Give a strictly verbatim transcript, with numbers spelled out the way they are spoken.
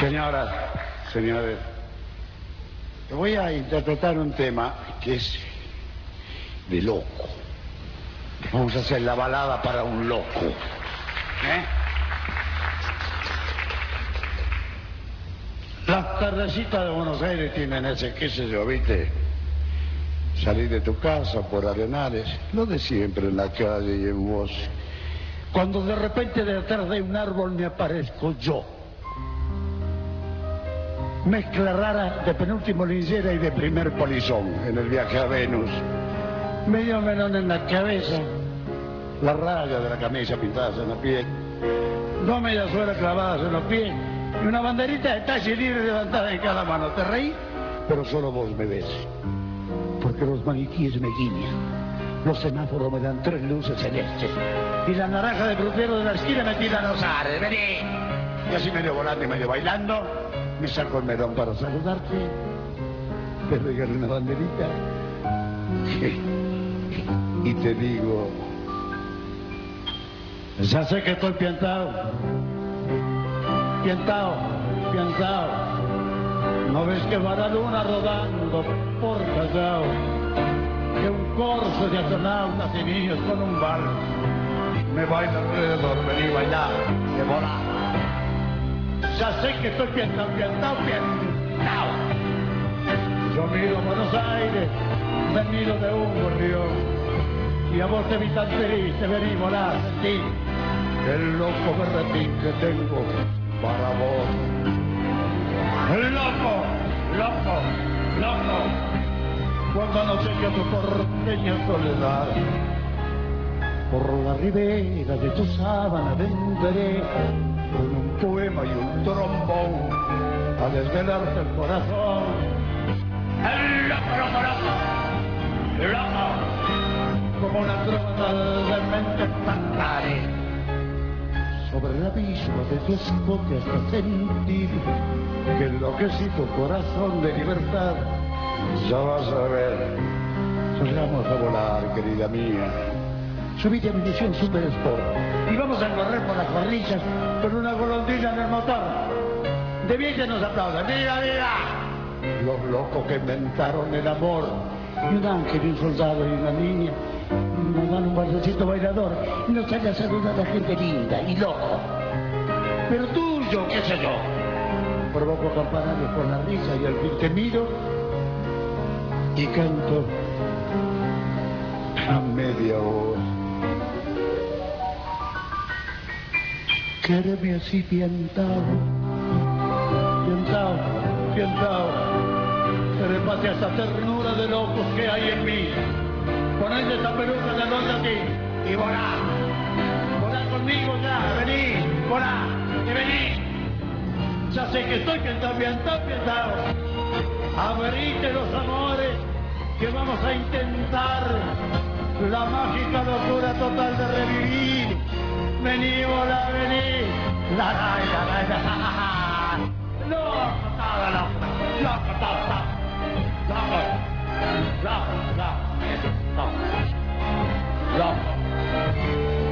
Señoras, señores, te voy a interpretar un tema que es de loco. Vamos a hacer la balada para un loco. ¿Eh? Las tardecitas de Buenos Aires tienen ese, qué sé yo, ¿viste? Salir de tu casa por Arenales, lo de siempre en la calle y en vos. Cuando de repente detrás de un árbol me aparezco yo. Mezcla rara de penúltimo linchera y de primer polizón en el viaje a Venus. Medio melón en la cabeza, la raya de la camisa pintadas en la piel, dos medias suelas clavadas en los pies y una banderita de talle libre levantada en cada mano. ¿Te reí? Pero solo vos me ves, porque los maniquíes me guiñan, los semáforos me dan tres luces celestes y la naranja de frutero de la esquina me tira los ares. ¡Vení! Y así medio volando y medio bailando, me saco el melón para saludarte, te regalo una banderita y te digo, ya sé que estoy piantao, piantao, piantao. ¿No ves que va la luna rodando por Callao? Que un corso de astronautas y niños con un vals me baila alrededor, vení bailar, de volar. Ya sé que estoy piantao, piantao, piantao. Yo miro Buenos Aires, me miro de un gorrión. Y a vos te vi tan feliz, te vení volar, sentí el loco berretín que tengo para vos. Loco, loco, loco, cuando no sé que tu porteña soledad, por la ribera de tu sábana venderé con un poema y un trombón a desvelarte el corazón. El loco, loco, loco, loco, como una trova de mente cantaré sobre el abismo de tu escote hasta sentir que enloquecí tu corazón de libertad. Ya vas a ver, salgamos a volar, querida mía. Subite a mi ilusión Super Sport y vamos a correr por las corrillas con una golondrina en el motor. De bien que nos aplaudan, ¡viva, viva! Los locos que inventaron el amor, y un ángel, y un soldado y una niña nos dan un bailecito bailador y nos sale a saludar a la gente linda y loco. Pero tuyo, qué sé yo, provoco campanarios con la risa y al fin te miro y canto a media voz. Quéreme así piantao, piantao, piantao, trépate a esa ternura de locos que hay en mí. Ponete esa peluca de donde a ti y volá, volá conmigo ya, vení, volá, y vení. Ya sé que estoy piantao, piantao, piantao. Abrite los amores que vamos a intentar la mágica locura total de revivir. Vení, volá, vení, la la la la la. Loco, toda loca, loco, toda, loco, loco, loco. Loco. Loco.